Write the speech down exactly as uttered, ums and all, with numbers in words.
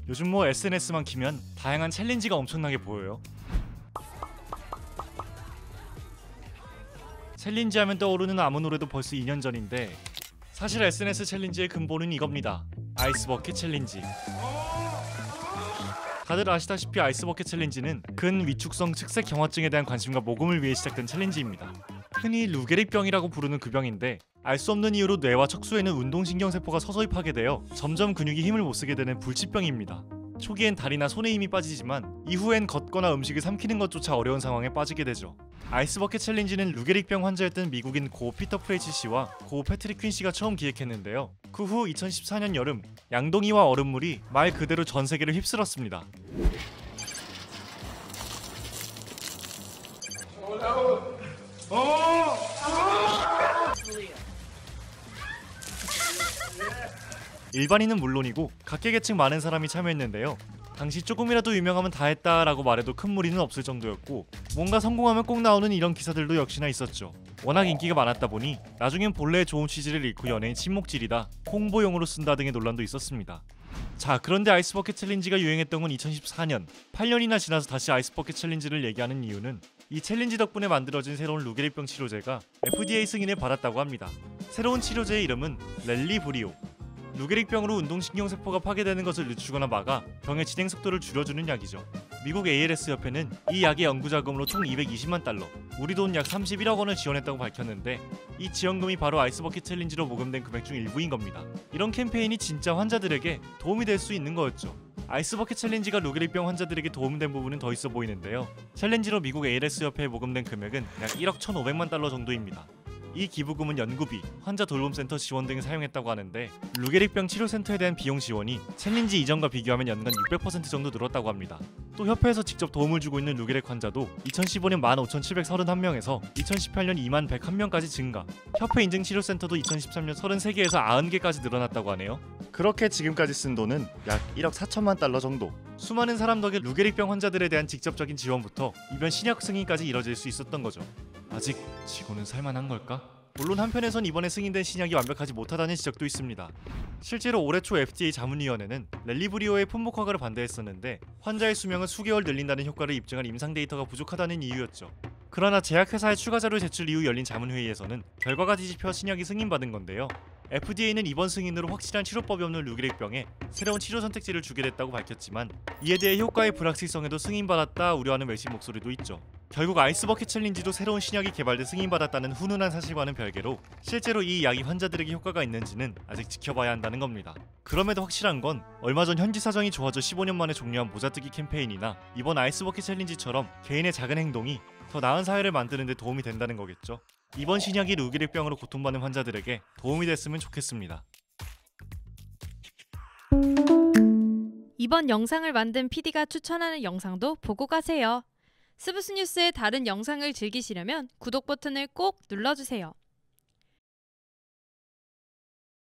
요즘 뭐 에스엔에스만 키면 다양한 챌린지가 엄청나게 보여요. 챌린지 하면 떠오르는 아무 노래도 벌써 이 년 전인데 사실 에스엔에스 챌린지의 근본은 이겁니다. 아이스버킷 챌린지. 다들 아시다시피 아이스버킷 챌린지는 근위축성 측색 경화증에 대한 관심과 모금을 위해 시작된 챌린지입니다. 흔히 루게릭병이라고 부르는 그 병인데 알 수 없는 이유로 뇌와 척수에는 운동신경세포가 서서히 파괴되어 점점 근육이 힘을 못쓰게 되는 불치병입니다. 초기엔 다리나 손에 힘이 빠지지만 이후엔 걷거나 음식을 삼키는 것조차 어려운 상황에 빠지게 되죠. 아이스버킷 챌린지는 루게릭병 환자였던 미국인 고 피터 프레이치 씨와 고 패트릭 퀸 씨가 처음 기획했는데요. 그 후 이천십사 년 여름 양동이와 얼음물이 말 그대로 전 세계를 휩쓸었습니다. 일반인은 물론이고 각계계층 많은 사람이 참여했는데요. 당시 조금이라도 유명하면 다 했다라고 말해도 큰 무리는 없을 정도였고 뭔가 성공하면 꼭 나오는 이런 기사들도 역시나 있었죠. 워낙 인기가 많았다 보니 나중엔 본래의 좋은 취지를 잃고 연예인 친목질이다, 홍보용으로 쓴다 등의 논란도 있었습니다. 자, 그런데 아이스버킷 챌린지가 유행했던 건 이천십사 년, 팔 년이나 지나서 다시 아이스버킷 챌린지를 얘기하는 이유는 이 챌린지 덕분에 만들어진 새로운 루게릭병 치료제가 에프디에이 승인을 받았다고 합니다. 새로운 치료제의 이름은 렐리브리오. 루게릭병으로 운동신경세포가 파괴되는 것을 늦추거나 막아 병의 진행 속도를 줄여주는 약이죠. 미국 에이엘에스 협회는 이 약의 연구자금으로 총 이백이십만 달러, 우리 돈 약 삼십일억 원을 지원했다고 밝혔는데 이 지원금이 바로 아이스버킷 챌린지로 모금된 금액 중 일부인 겁니다. 이런 캠페인이 진짜 환자들에게 도움이 될 수 있는 거였죠. 아이스버킷 챌린지가 루게릭병 환자들에게 도움된 부분은 더 있어 보이는데요. 챌린지로 미국 에이엘에스 협회에 모금된 금액은 약 일억 천오백만 달러 정도입니다. 이 기부금은 연구비, 환자 돌봄센터 지원 등에 사용했다고 하는데 루게릭병 치료센터에 대한 비용 지원이 챌린지 이전과 비교하면 연간 육백 퍼센트 정도 늘었다고 합니다. 또 협회에서 직접 도움을 주고 있는 루게릭 환자도 이천십오 년 만 오천칠백삼십일 명에서 이천십팔 년 이만 백일 명까지 증가, 협회 인증 치료센터도 이천십삼 년 삼십삼 개에서 구십 개까지 늘어났다고 하네요. 그렇게 지금까지 쓴 돈은 약 일억 사천만 달러 정도. 수많은 사람 덕에 루게릭병 환자들에 대한 직접적인 지원부터 이번 신약 승인까지 이뤄질 수 있었던 거죠. 아직 지구는 살만한 걸까? 물론 한편에선 이번에 승인된 신약이 완벽하지 못하다는 지적도 있습니다. 실제로 올해 초 에프디에이 자문위원회는 렐리브리오의 품목 허가를 반대했었는데 환자의 수명을 수개월 늘린다는 효과를 입증한 임상 데이터가 부족하다는 이유였죠. 그러나 제약회사의 추가 자료 제출 이후 열린 자문회의에서는 결과가 뒤집혀 신약이 승인받은 건데요. 에프디에이는 이번 승인으로 확실한 치료법이 없는 루게릭병에 새로운 치료 선택지를 주게 됐다고 밝혔지만 이에 대해 효과의 불확실성에도 승인받았다 우려하는 외신 목소리도 있죠. 결국 아이스버킷 챌린지도 새로운 신약이 개발돼 승인받았다는 훈훈한 사실과는 별개로 실제로 이 약이 환자들에게 효과가 있는지는 아직 지켜봐야 한다는 겁니다. 그럼에도 확실한 건 얼마 전 현지 사정이 좋아져 십오 년 만에 종료한 모자뜨기 캠페인이나 이번 아이스버킷 챌린지처럼 개인의 작은 행동이 더 나은 사회를 만드는 데 도움이 된다는 거겠죠. 이번 신약이 루게릭병으로 고통받는 환자들에게 도움이 됐으면 좋겠습니다. 이번 영상을 만든 피디가 추천하는 영상도 보고 가세요. 스브스 뉴스의 다른 영상을 즐기시려면 구독 버튼을 꼭 눌러주세요.